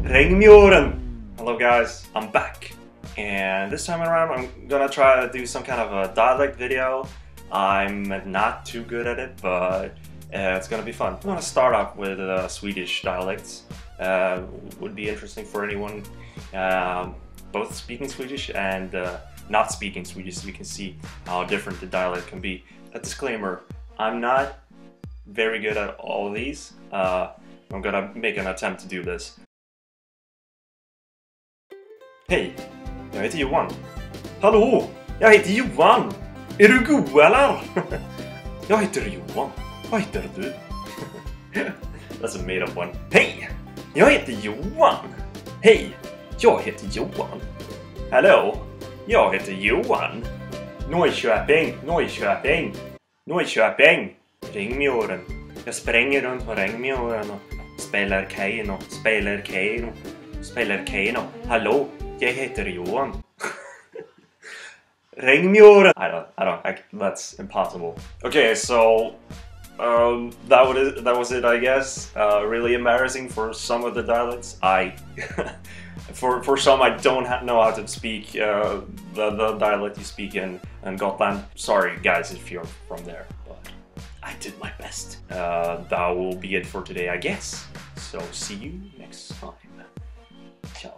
Ringmuren! Hello guys, I'm back. And this time around I'm gonna try to do some kind of a dialect video. I'm not too good at it, but it's gonna be fun. I'm gonna start off with Swedish dialects. Would be interesting for anyone both speaking Swedish and not speaking Swedish, so you can see how different the dialect can be. A disclaimer, I'm not very good at all of these. I'm gonna make an attempt to do this. Hej, jag heter Johan. Hallå, jag heter Johan. Är du god eller? Jag heter Johan. Vad heter du? That's a made up one. Hej, jag heter Johan. Hej, jag heter Johan. Hallå, jag heter Johan. Norrköping, Norrköping. Norrköping. Ringmuren. Jag spränger runt på Ringmuren och spelar Keno. Hallå, jag heter Johan. Ringmuren. That's impossible. Okay, so that was it, I guess. Really embarrassing for some of the dialects. For some, I don't know how to speak the dialect you speak in Gotland. Sorry, guys, if you're from there, but I did my best. That will be it for today, I guess. So see you next time.